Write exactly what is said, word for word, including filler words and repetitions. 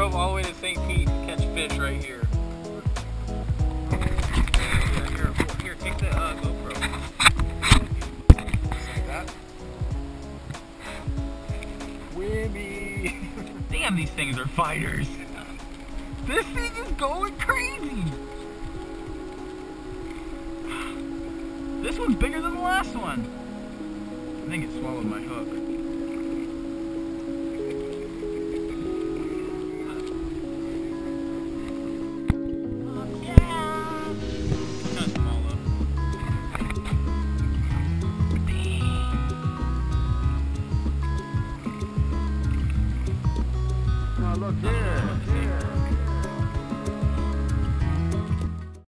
drove all the way to Saint Pete to catch fish right here. Yeah, here, here, take the uh, GoPro. Like that. Wimmy! Damn, these things are fighters. This thing is going crazy. This one's bigger than the last one. I think it swallowed my hook.